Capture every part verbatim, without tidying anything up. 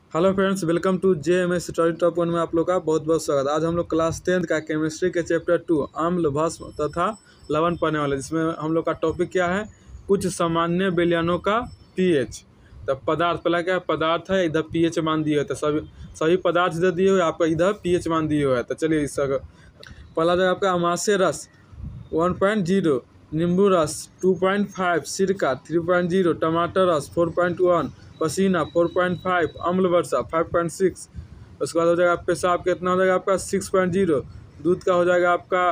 Hello friends, welcome to J M S study top one में आप लोग का बहुत बहुत स्वागत। आज हम लोग क्लास टेंथ का केमिस्ट्री के चैप्टर टू अम्ल भस्म तथा लवण पढ़ने वाले, जिसमें हम लोग का टॉपिक क्या है, कुछ सामान्य विलयनों का पीएच। तब पदार्थ पहला क्या है, पदार्थ है, इधर पीएच मान दिए हुए, तो सभी सभी पदार्थ इधर दिए हुए, आपका इधर पीएच मान दिए हुए है। तो चलिए इस पहला जगह आपका अमाशय रस वन पॉइंट जीरो, नींबू रस टू पॉइंट फाइव, सिरका थ्री पॉइंट जीरो, टमाटर रस फोर पॉइंट वन, पसीना फोर पॉइंट फाइव, अम्ल वर्षा फाइव पॉइंट सिक्स। उसके बाद हो जाएगा पेशाब कितना हो जाएगा आपका सिक्स पॉइंट जीरो, दूध का हो जाएगा आपका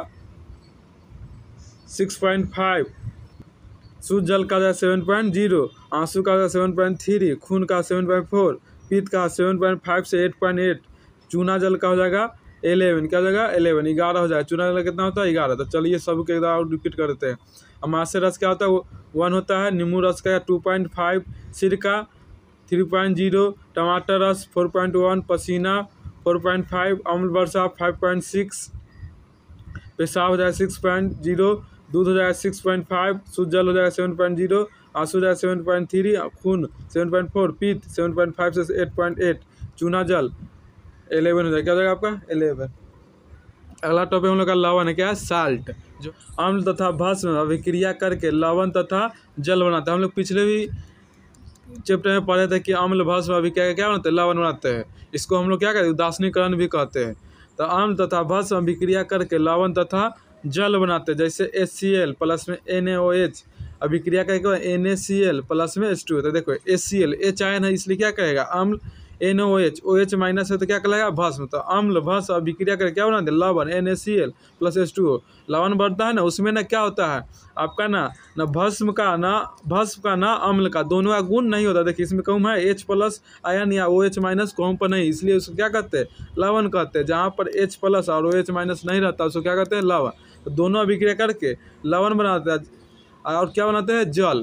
सिक्स पॉइंट फाइव, शुद्ध जल का हो जाएगा सेवन पॉइंट जीरो, आंसू का हो जाएगा सेवन पॉइंट थ्री, खून का सेवन पॉइंट फोर, पित्त का सेवन पॉइंट फाइव से एट पॉइंट एट, चूना जल का हो जाएगा एलेवन, क्या हो जाएगा एलेवन, ग्यारह हो जाएगा। चूना जल कितना होता है ग्यारह। तो चलिए सब के एक रिपीट कर देते हैं। अमाशय रस क्या होता है, वो वन होता है। नींबू रस का टू पॉइंट फाइव, सिरका थ्री पॉइंट जीरो, टमाटर रस फोर पॉइंट वन, पसीना फोर पॉइंट फाइव, अम्ल वर्षा फाइव पॉइंट सिक्स, पेशाब हो जाएगा सिक्स पॉइंट जीरो, दूध हो जाएगा सिक्स पॉइंट फाइव, शुद्ध जल हो जाएगा सेवन पॉइंट जीरो, आंसू हो जाएगा सेवन पॉइंट थ्री, खून सेवन पॉइंट फोर, पित्त सेवन पॉइंट फाइव से एट पॉइंट एट, चूना जल एलेवन हो जाएगा, क्या हो जाएगा आपका एलेवन। अगला टॉपिक हम लोग का लवण है, क्या है साल्ट, जो अम्ल तथा भस्म अभिक्रिया करके लवण तथा जल बनाता है। हम लोग पिछले भी चैप्टर में पढ़े थे कि अम्ल भस्म अभिक्रिया क्या बनाते हैं, लवण बनाते हैं। इसको हम लोग क्या कहते हैं, उदासीनीकरण भी कहते हैं। तो अम्ल तथा भस्म अभिक्रिया करके लवण तथा जल बनाते हैं, जैसे एच सी एल प्लस में एन ए ओ एच अभिक्रिया करके N A C L plus में एच टू। तो देखो H C L H ion है, इसलिए क्या कहेगा अम्ल, N O H O H minus है तो क्या कहलाएगा भस्म। तो अम्ल भस्म अभिक्रिया करके क्या बनाते हैं, लवण N A C L plus H two O. लवण बढ़ता है ना, उसमें ना क्या होता है आपका ना ना भस्म का ना भस्म का ना अम्ल का, दोनों का गुण नहीं होता। देखिए इसमें कम है एच प्लस आयन या ओ एच माइनस कम पर नहीं, इसलिए उसको क्या कहते हैं लवण कहते हैं। जहाँ पर एच प्लस और ओ एच माइनस नहीं रहता उसको क्या कहते हैं लवण। तो दोनों अभिक्रिया करके लवण बनाते हैं। और क्या बनाते हैं जल।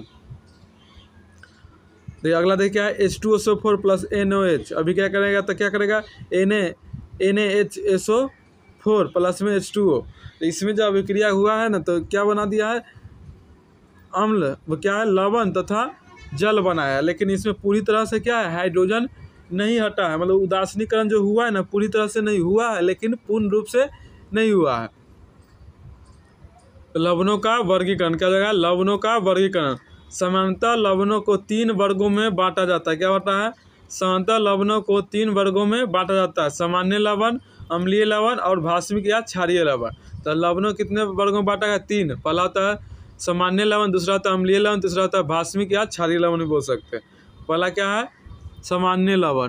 देखिए अगला देखिए क्या है, H two S O four plus N O H अभी क्या करेगा, तो क्या करेगा N A N H S O four plus में एच टू ओ। तो इसमें जो अभिक्रिया हुआ है ना, तो क्या बना दिया है अम्ल, वो क्या है लवण तथा जल बनाया। लेकिन इसमें पूरी तरह से क्या है हाइड्रोजन नहीं हटा है, मतलब उदासीनीकरण जो हुआ है ना पूरी तरह से नहीं हुआ है, लेकिन पूर्ण रूप से नहीं हुआ है। लवणों का वर्गीकरण क्या होगा, लवणों का वर्गीकरण सामान्यतः लवणों को तीन वर्गों में बांटा जाता है। क्या होता है, सामान्यतः लवणों को तीन वर्गों में बांटा जाता है, सामान्य लवण, अम्लीय लवण और भास्मिक या क्षारीय लवण। तो लवणों कितने वर्गों में बांटा गया, तीन। पहला होता है सामान्य लवण, दूसरा होता है अम्लीय लवण, तीसरा होता है भास्मिक या क्षारीय लवण भी बोल सकते हैं। पहला क्या है सामान्य लवण।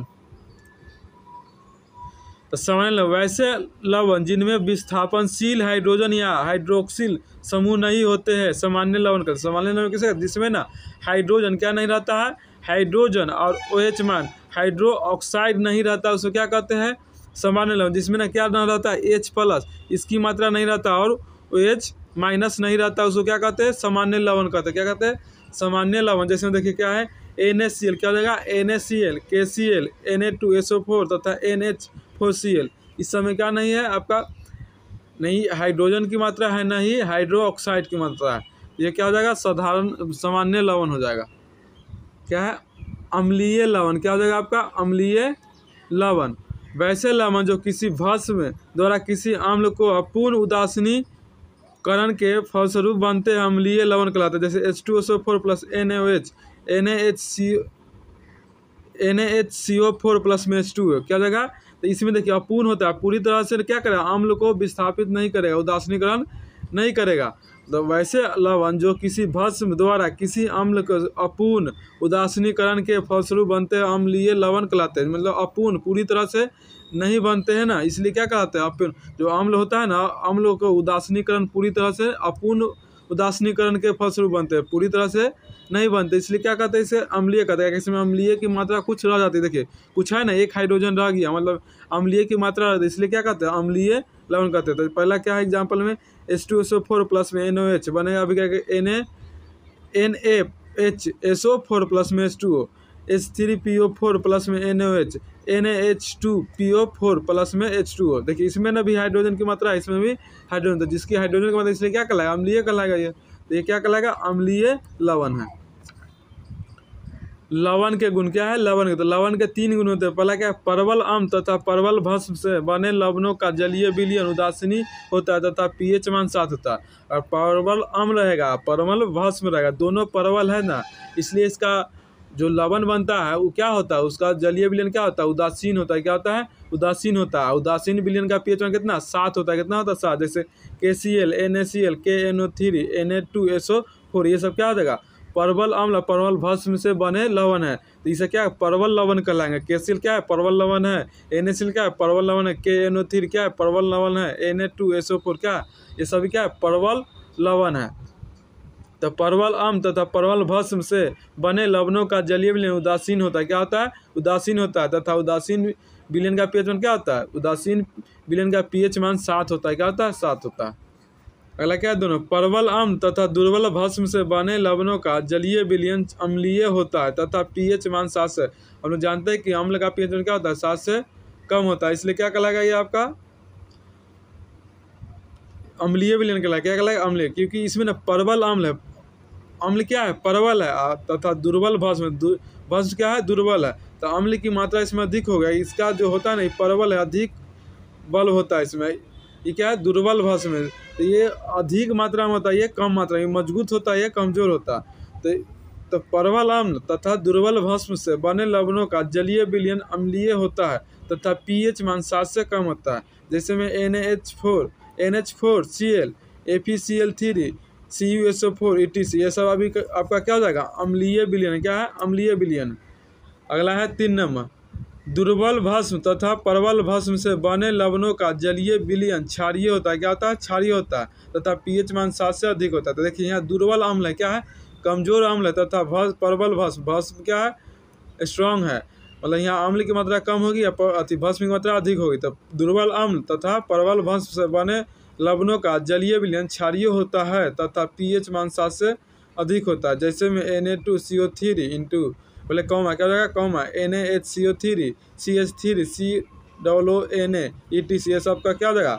तो सामान्य लवण वैसे लवण जिनमें विस्थापनशील हाइड्रोजन या हाइड्रोक्सिल समूह नहीं होते हैं, सामान्य लवण का। सामान्य लवण किसे, जिसमें ना हाइड्रोजन क्या नहीं रहता है, हाइड्रोजन और ओ एच मान हाइड्रो ऑक्साइड नहीं रहता, उसको क्या कहते हैं सामान्य लवण। जिसमें ना क्या नहीं रहता है एच प्लस, इसकी मात्रा नहीं रहता, और ओ एच माइनस नहीं रहता, उसको क्या कहते हैं सामान्य लवण कहते हैं। क्या कहते हैं सामान्य लवण। जैसे देखिए क्या है एन एच सी एल, क्या हो जाएगा N H C L, K C L, N A two S O four तथा N H four C L. इस समय क्या नहीं है आपका, नहीं हाइड्रोजन की मात्रा है, ना ही हाइड्रो ऑक्साइड की मात्रा है। ये क्या हो जाएगा साधारण सामान्य लवण हो जाएगा। क्या है अम्लीय लवण, क्या हो जाएगा आपका अम्लीय लवण वैसे लवण जो किसी भस्म द्वारा किसी अम्ल को अपूर्ण उदासीनीकरण के फलस्वरूप बनते हैं, अम्लीय लवण कहलाते हैं। जैसे H two S O four plus N A O H, N A H C N A H C O four plus में एच टू ओ, क्या हो जाएगा। तो इसमें देखिए अपूर्ण होता है, पूरी तरह से क्या करेगा अम्ल को विस्थापित नहीं करेगा, उदासीनीकरण नहीं करेगा। तो वैसे लवण जो किसी भस्म द्वारा किसी अम्ल को अपूर्ण उदासीनीकरण के फलस्वरूप बनते हैं, अम्लीय लवण कहलाते हैं। मतलब अपूर्ण पूरी तरह से नहीं बनते हैं ना, इसलिए क्या कहते हैं अपूर्ण। जो अम्ल होता है ना, अम्लों को उदासीनीकरण पूरी तरह से अपूर्ण उदासीनीकरण के फलस्वरूप बनते हैं, पूरी तरह से नहीं बनते, इसलिए क्या कहते हैं इसे अम्लीय कहते हैं। इसमें अम्लीय की मात्रा कुछ रह जाती है, देखिए कुछ है ना एक हाइड्रोजन रह गया, मतलब अम्लीय की मात्रा रहती है, इसलिए क्या कहते हैं अम्लीय लवण कहते हैं। तो पहला क्या है एग्जाम्पल में H two S O four plus में एन ओ एच बनेगा, अभी क्या N A N A H S O four plus में H two O, H three P O four plus में N O H, N A H two P O four plus में H two O. देखिए इसमें ना भी hydrogen की मात्रा है, इसमें भी हाइड्रोजन, तो जिसकी हाइड्रोजन की मात्रा इसलिए क्या कहलाएगा अम्लीय कहलाएगा। ये तो ये क्या कहलाएगा अम्लीय लवण है। लवण के गुण क्या है, लवण के, तो लवण के तीन गुण होते हैं। पहला क्या है, परवल अम्ल तथा परवल भस्म से बने लवणों का जलीय विलयन उदासीनी होता है तथा पीएच मान सात होता है। और परवल अम्ल रहेगा, परवल भस्म रहेगा, दोनों परवल है ना, इसलिए इसका जो लवण बनता है वो क्या होता है, उसका जलीय विलयन क्या होता है, उदासीन होता है। क्या होता है, उदासीन होता है। उदासीन विलयन का पीएच मान कितना, सात होता है। कितना होता है, सात। जैसे K C L, N A C L, K N O three, N A two S O four, ये सब क्या हो जाएगा, परवल अम्ल परवल भस्म से बने लवण है, तो इसे क्या है, परवल लवण कहलाएंगे। के सी एल क्या है, परवल लवण है। एन ए सी एल क्या है, परवल लवण है। के एन ओ थ्री क्या है, परवल लवण है। N A two S O four क्या है, ये सभी क्या है, परवल लवण है। तो परवल अम्ल तथा परवल भस्म से बने लवणों का जलीय विलयन उदासीन होता है। क्या होता है, उदासीन होता है। तथा उदासीन विलयन का पीएच मान क्या होता है, उदासीन विलयन का पीएच मान सात होता है। क्या होता है, सात होता है। अगला क्या है, दोनों परवल अम्ल तथा दुर्बल भस्म से बने लवणों का जलीय विलयन अम्लीय होता है तथा पीएच मान सात से, हम लोग जानते हैं कि अम्ल का पीएच मान क्या होता है, सात से कम होता है, इसलिए क्या कहलाएगा ये आपका अम्लीय विलयन कहलाएगा। क्या कहलाएगा, अम्लीय, क्योंकि इसमें ना परवल अम्ल है, अम्ल क्या है, परवल है, तथा दुर्बल भस्म, भस्म क्या है, दुर्बल है, तो अम्ल की मात्रा इसमें अधिक हो गई। इसका जो होता है ना, परवल है, अधिक बल होता है इसमें, ये क्या है, दुर्बल भस्म है, तो ये अधिक मात्रा में होता है, ये कम मात्रा में, मजबूत होता है, ये कमजोर होता है। तो तो परवल अम्ल तथा दुर्बल भस्म से बने लवणों का जलीय विलयन अम्लीय होता है तथा पीएच मान सात से कम होता है। जैसे में N H four, N H four C L, A P C L three, C U S O four, E T C, ये सब अभी आपका क्या हो जाएगा, अम्लीय विलयन। क्या है, अम्लीय विलयन। अगला है तीन नंबर, दुर्बल भस्म तथा परवल भस्म से बने लवणों का जलीय विलयन क्षारीय होता है। क्या होता है, क्षारीय होता है तथा पीएच मान सात से अधिक होता है। तो देखिए यहाँ दुर्बल अम्ल है, क्या है, कमजोर अम्ल है, तथा भस परवल भस्म, भस्म क्या है, स्ट्रांग है, मतलब यहाँ अम्ल की मात्रा कम होगी या अति भस्म की मात्रा अधिक होगी। तब दुर्बल अम्ल तथा परवल भस्म से बने लवणों का जलीय विलयन क्षारीय होता है तथा पीएच मान सात से अधिक होता है। जैसे में N A two C O three into, बोले कॉमा, क्या हो जाएगा, comma, N A H C O three, C H three, C double O N A, E T C, ये सब का क्या हो जाएगा,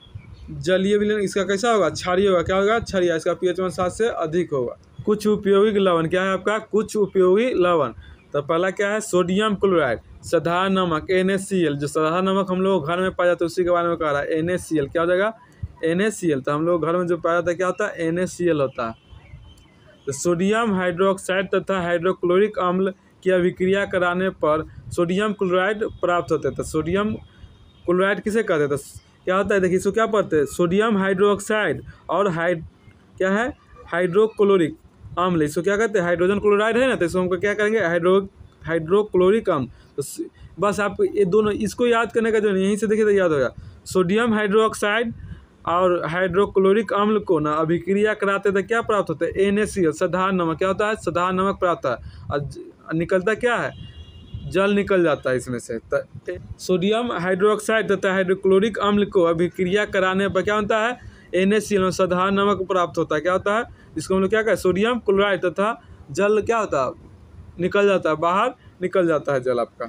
जलीय विलयन इसका कैसा होगा, क्षारीय होगा। क्या होगा, क्षारीय, इसका पीएच मान सात से अधिक होगा। कुछ उपयोगी लवण, क्या है आपका, कुछ उपयोगी लवण। तो पहला क्या है, सोडियम क्लोराइड, साधारण नमक, एन ए सी एल, जो साधारण नमक हम लोग घर में पाया जाता है उसी के बारे में कह रहा है, एन ए सी एल, क्या हो जाएगा, एन ए सी एल, तो हम लोग घर में जो पाया जाता है क्या होता है, एन ए सी एल होता है। तो सोडियम हाइड्रोक्साइड तथा हाइड्रोक्लोरिक अम्ल की अभिक्रिया कराने पर सोडियम क्लोराइड प्राप्त होते हैं। तो सोडियम क्लोराइड किसे कहते हैं, तो क्या होता है, देखिए इसको क्या पढ़ते हैं, सोडियम हाइड्रोक्साइड और हाइड क्या है, हाइड्रोक्लोरिक अम्ल, इसको क्या कहते हैं, हाइड्रोजन क्लोराइड है ना, तो इसको हमको क्या करेंगे, हाइड्रो हाइड्रोक्लोरिक अम्ल। तो बस आप ये दोनों इसको याद करने का जो नहीं, यहीं से देखिए तो याद होगा, सोडियम हाइड्रोक्साइड और हाइड्रोक्लोरिक अम्ल को ना अभिक्रिया कराते थे, क्या प्राप्त होता है, एन ए सी एल, साधारण नमक, क्या होता है, साधारण नमक प्राप्त है, और निकलता क्या है, जल निकल जाता है इसमें से। सोडियम हाइड्रोक्साइड तथा हाइड्रोक्लोरिक अम्ल को अभिक्रिया कराने पर क्या होता है, एन ए सी एल, साधारण नमक प्राप्त होता है। क्या होता है, इसको हम लोग क्या कहते हैं, सोडियम क्लोराइड तथा जल क्या होता है, निकल जाता है, बाहर निकल जाता है जल आपका।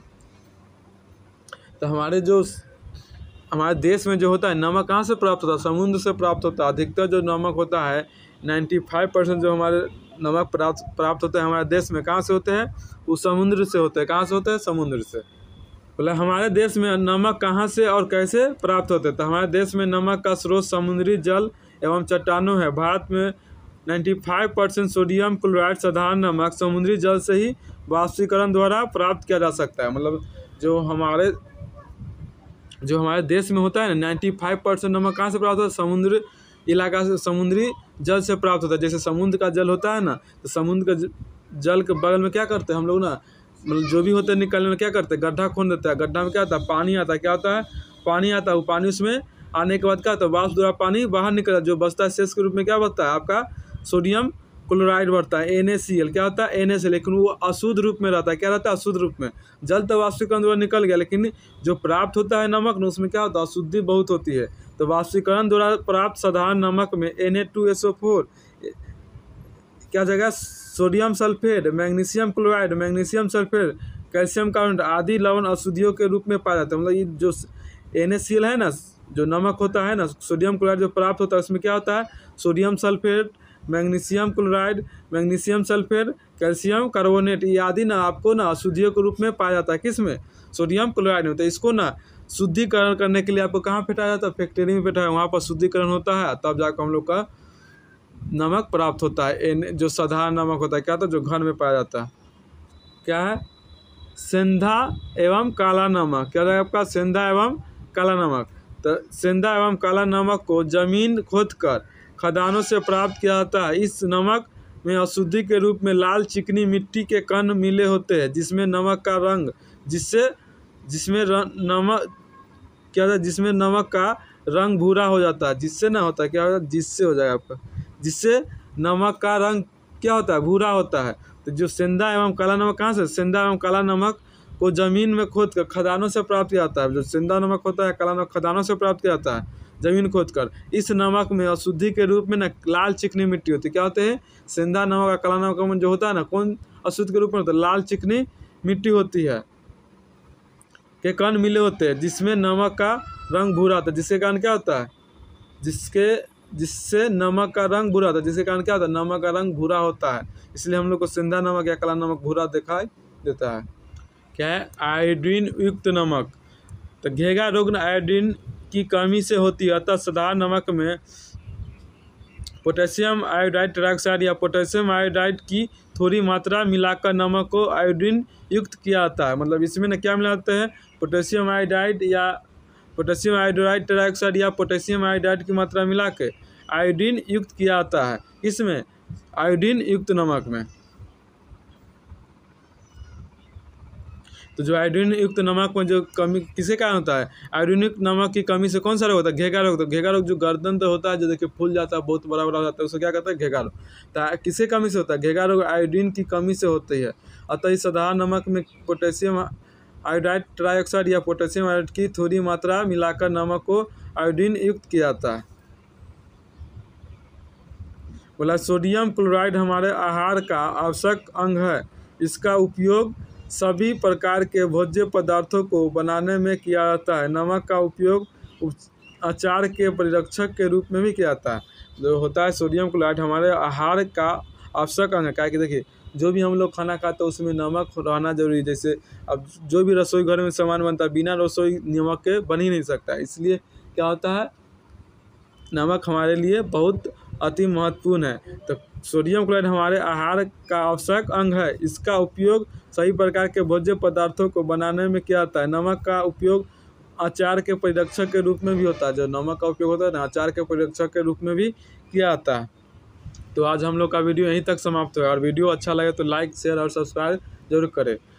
तो हमारे जो हमारे देश में जो होता है नमक कहाँ से प्राप्त होता है, समुद्र से प्राप्त होता है। अधिकतर जो नमक होता है पचानवे परसेंट जो हमारे नमक प्राप्त प्राप्त होते हैं हमारे देश में, कहाँ से होते हैं, वो समुद्र से होते हैं। कहाँ से होते हैं, समुद्र से। बोले हमारे देश में नमक कहाँ से और कैसे प्राप्त होते हैं, तो हमारे देश में नमक का स्रोत समुद्री जल एवं चट्टानों है। भारत में पचानवे परसेंट सोडियम क्लोराइड साधारण नमक समुद्री जल से ही वाष्पीकरण द्वारा प्राप्त किया जा सकता है। मतलब जो हमारे जो हमारे देश में होता है ना, पचानवे परसेंट नमक कहाँ से प्राप्त होता है, समुद्र इलाका से, समुद्री जल से प्राप्त होता है। जैसे समुद्र का जल होता है ना, तो समुद्र का जल के बगल में क्या करते हैं हम लोग ना, मतलब जो भी होते हैं निकलने में क्या करते हैं, गड्ढा खोद देता है। गड्ढा में क्या आता है, पानी आता है। क्या होता है, पानी आता है। वो पानी उसमें आने के बाद क्या होता है, वाष्प द्वारा पानी बाहर निकलता है। जो बचता है शेष के रूप में क्या बचता है, आपका सोडियम क्लोराइड बढ़ता है, एन ए सी एल। क्या होता है, एन ए सी एल, लेकिन वो अशुद्ध रूप में रहता है। क्या रहता है, अशुद्ध रूप में। जल तो वाष्पीकरण द्वारा निकल गया, लेकिन जो प्राप्त होता है नमक न, उसमें क्या होता है, अशुद्धि बहुत होती है। तो वाष्पीकरण द्वारा प्राप्त साधारण नमक में N A two S O four क्या जगह, sodium sulphate, magnesium chloride, magnesium sulphate, calcium carbonate आदि लवण अशुद्धियों के रूप में पाया जाता है। मतलब ये जो एन ए सी एल है ना, जो नमक होता है ना, सोडियम क्लोराइड जो प्राप्त होता है, उसमें क्या होता है, sodium sulphate, magnesium chloride, magnesium sulphate, calcium carbonate, ये आदि ना आपको ना अशुद्धियों के रूप में पाया जाता है। किस में? सोडियम क्लोराइड में। तो इसको ना शुद्धिकरण करने के लिए आपको कहाँ फेंटा जाता है? फैक्ट्री में फेंटा है, वहाँ पर शुद्धिकरण होता है, तब जाकर हम लोग का नमक प्राप्त होता है। एन जो साधारण नमक होता है क्या होता है? जो घर में पाया जाता है, क्या है? सेंधा एवं काला नमक। क्या है आपका? सेंधा एवं काला नमक। तो सेंधा एवं काला नमक को जमीन खोदकर खदानों से प्राप्त किया जाता है। इस नमक में अशुद्धि के रूप में लाल चिकनी मिट्टी के कण मिले होते हैं, जिसमें नमक का रंग जिससे जिसमें नमक क्या होता है? जिसमें नमक का रंग भूरा हो जाता है। जिससे ना होता है क्या होता है? जिससे हो जाएगा आपका, जिससे नमक का रंग क्या होता है? भूरा होता है। तो जो सेंधा एवं काला नमक कहाँ से? सेंधा एवं काला नमक को जमीन में खोद कर खदानों से प्राप्त किया जाता है। जो सेंधा नमक होता है, काला नमक खदानों से प्राप्त किया जाता है, जमीन खोद कर। इस नमक में अशुद्धि के रूप में ना लाल चिकनी मिट्टी होती है। क्या होते हैं? सेंधा नमक और काला नमक में जो होता है ना, कौन अशुद्ध के रूप में होता है? लाल चिकनी मिट्टी होती है के कण मिले होते हैं, जिसमें नमक का रंग भूरा होता है। जिसके कारण क्या होता है? जिसके जिससे नमक का रंग भूरा होता है। जिसके कारण क्या होता है? नमक का रंग भूरा होता है। इसलिए हम लोग को सेंधा नमक या काला नमक भूरा दिखाई देता है। क्या है? आयोडीन युक्त नमक। तो घेगा रोग आयोडीन की कमी से होती है, अतः साधारण नमक में पोटेशियम आयोडाइड ट्राइऑक्साइड या पोटेशियम आयोडाइड की थोड़ी मात्रा मिलाकर नमक को आयोडीन युक्त किया जाता है। मतलब इसमें ना क्या मिलाते हैं? पोटेशियम आयोडाइड या पोटेशियम आयोडाइड ट्राइऑक्साइड या पोटेशियम आयोडाइड की मात्रा मिला के आयोडीन युक्त किया जाता है। इसमें आयोडीन युक्त नमक में। तो जो आयोडीन युक्त नमक में जो कमी किसे कारण होता है? आयोडीन युक्त नमक की कमी से कौन सा रोग होता है? घेगा रोग। तो घेगा रोग जो गर्दन तो होता है, जो देखिए फूल जाता है, बहुत बड़ा बड़ा हो जाता है, उसको क्या कहता है? घेगा रोग। तो किसे कमी से होता है? घेगा रोग आयोडीन की कमी से होती है। अतः इस साधारण नमक में पोटेशियम आयोडाइड ट्राइऑक्साइड या पोटेशियम आयोडाइड की थोड़ी मात्रा मिलाकर नमक को आयोडीन युक्त किया जाता है। बोला सोडियम क्लोराइड हमारे आहार का आवश्यक अंग है। इसका उपयोग सभी प्रकार के भोज्य पदार्थों को बनाने में किया जाता है। नमक का उपयोग अचार के परिरक्षक के रूप में भी किया जाता है। जो होता है सोडियम क्लोराइड हमारे आहार का आवश्यक अंग है। क्या कि देखिए जो भी हम लोग खाना खाते हैं उसमें नमक रहना जरूरी है। जैसे अब जो भी रसोई घर में सामान बनता है, बिना रसोई नमक के बन ही नहीं सकता। इसलिए क्या होता है? नमक हमारे लिए बहुत अति महत्वपूर्ण है। तो सोडियम क्लोराइड हमारे आहार का आवश्यक अंग है। इसका उपयोग सभी प्रकार के भोज्य पदार्थों को बनाने में किया जाता है। नमक का उपयोग अचार के परिरक्षक के रूप में भी होता है। जो नमक का उपयोग होता है ना, अचार के परिरक्षक के रूप में भी किया जाता है। तो आज हम लोग का वीडियो यहीं तक समाप्त हुआ। और वीडियो अच्छा लगे तो लाइक, शेयर और सब्सक्राइब जरूर करें।